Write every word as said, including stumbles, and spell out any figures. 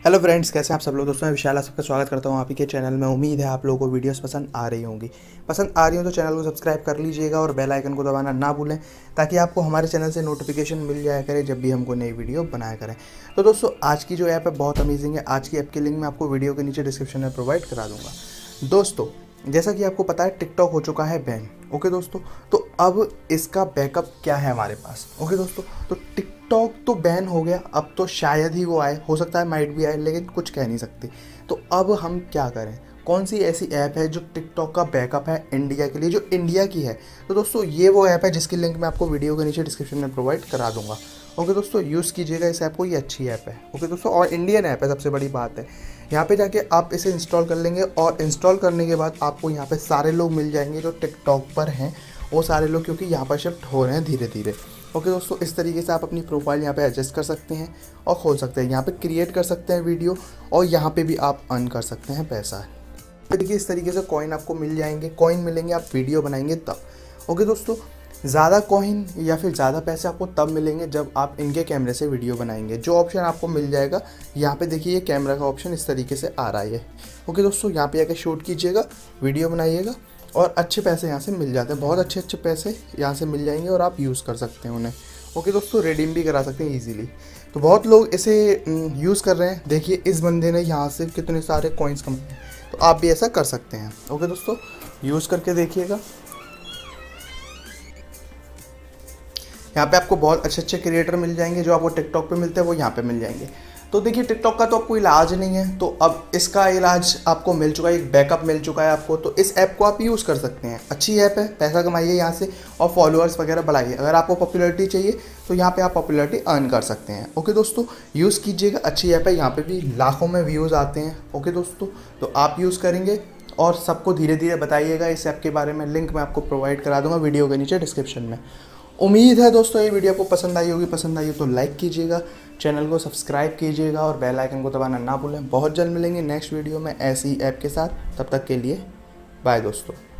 Hello friends, कैसे हैं आप सब लोग। दोस्तों मैं विशाल आप सबका स्वागत करता हूं आप ही के चैनल में। उम्मीद है आप लोगों को वीडियोस पसंद आ रही होंगी। पसंद आ रही हो तो चैनल को सब्सक्राइब कर लीजिएगा और बेल आइकन को दबाना ना भूलें, ताकि आपको हमारे चैनल से नोटिफिकेशन मिल जाया करे जब भी हमको नई वीडियो बनाया करें। तो दोस्तों आज की जो ऐप है बहुत अमेजिंग है। आज की ऐप की लिंक मैं आपको वीडियो के नीचे डिस्क्रिप्शन में प्रोवाइड करा दूँगा। दोस्तों जैसा कि आपको पता है टिकटॉक हो चुका है बैन। ओके दोस्तों, तो अब इसका बैकअप क्या है हमारे पास। ओके दोस्तों, तो टिकटॉक तो बैन हो गया, अब तो शायद ही वो आए, हो सकता है माइट भी आए, लेकिन कुछ कह नहीं सकते। तो अब हम क्या करें, कौन सी ऐसी ऐप है जो टिकटॉक का बैकअप है इंडिया के लिए, जो इंडिया की है। तो दोस्तों ये वो ऐप है जिसकी लिंक मैं आपको वीडियो के नीचे डिस्क्रिप्शन में प्रोवाइड करा दूंगा। ओके दोस्तों, यूज़ कीजिएगा इस ऐप को, ये अच्छी ऐप है। ओके दोस्तों, और इंडियन ऐप है, सबसे बड़ी बात है। यहाँ पे जाके आप इसे इंस्टॉल कर लेंगे और इंस्टॉल करने के बाद आपको यहाँ पे सारे लोग मिल जाएंगे जो टिकटॉक पर हैं, वो सारे लोग, क्योंकि यहाँ पर शिफ्ट हो रहे हैं धीरे धीरे। ओके दोस्तों, इस तरीके से आप अपनी प्रोफाइल यहाँ पे एडजस्ट कर सकते हैं और खोल सकते हैं। यहाँ पे क्रिएट कर सकते हैं वीडियो और यहाँ पे भी आप अर्न कर सकते हैं पैसा। देखिए इस तरीके से कॉइन आपको मिल जाएंगे, कॉइन मिलेंगे आप वीडियो बनाएंगे तब। ओके दोस्तों, ज़्यादा कॉइन या फिर ज़्यादा पैसे आपको तब मिलेंगे जब आप इनके कैमरे से वीडियो बनाएंगे। जो ऑप्शन आपको मिल जाएगा यहाँ पे, देखिए ये कैमरा का ऑप्शन इस तरीके से आ रहा है। ओके दोस्तों, यहाँ पे आके शूट कीजिएगा, वीडियो बनाइएगा और अच्छे पैसे यहाँ से मिल जाते हैं। बहुत अच्छे अच्छे पैसे यहाँ से मिल जाएंगे और आप यूज़ कर सकते हैं उन्हें। ओके दोस्तों, रिडीम भी करा सकते हैं ईजिली। तो बहुत लोग इसे यूज़ कर रहे हैं। देखिए इस बंदे ने यहाँ से कितने सारे कॉइन्स कम, तो आप भी ऐसा कर सकते हैं। ओके दोस्तों, यूज़ करके देखिएगा। यहाँ पे आपको बहुत अच्छे अच्छे क्रिएटर मिल जाएंगे, जो आपको टिकटॉक पे मिलते हैं वो यहाँ पे मिल जाएंगे। तो देखिए टिकटॉक का तो आपको इलाज नहीं है, तो अब इसका इलाज आपको मिल चुका है, एक बैकअप मिल चुका है आपको। तो इस ऐप को आप यूज़ कर सकते हैं, अच्छी ऐप है, पैसा कमाइए यहाँ से और फॉलोअर्स वगैरह बढ़ाइए। अगर आपको पॉपुलैरिटी चाहिए तो यहाँ पे आप पॉपुलैरिटी अर्न कर सकते हैं। ओके दोस्तों, यूज़ कीजिएगा, अच्छी ऐप है, यहाँ पे भी लाखों में व्यूज़ आते हैं। ओके दोस्तों, तो आप यूज़ करेंगे और सबको धीरे धीरे बताइएगा इस ऐप के बारे में। लिंक मैं आपको प्रोवाइड करा दूँगा वीडियो के नीचे डिस्क्रिप्शन में। उम्मीद है दोस्तों ये वीडियो आपको पसंद आई होगी। पसंद आई हो तो लाइक कीजिएगा, चैनल को सब्सक्राइब कीजिएगा और बेल आइकन को दबाना ना भूलें। बहुत जल्द मिलेंगे नेक्स्ट वीडियो में ऐसी ऐप के साथ। तब तक के लिए बाय दोस्तों।